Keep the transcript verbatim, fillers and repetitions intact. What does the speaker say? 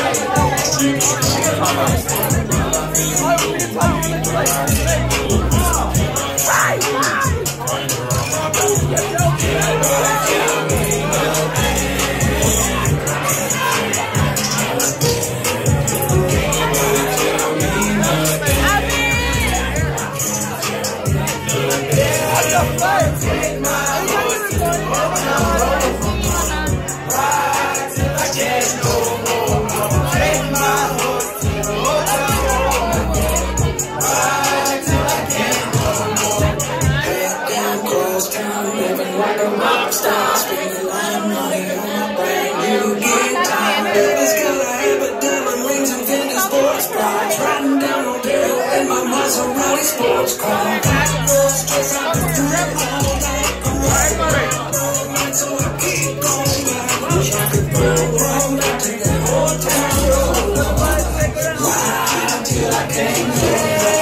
Sports car. So I keep going back. Wish I could go right back to that old town road. Ride till I can't go.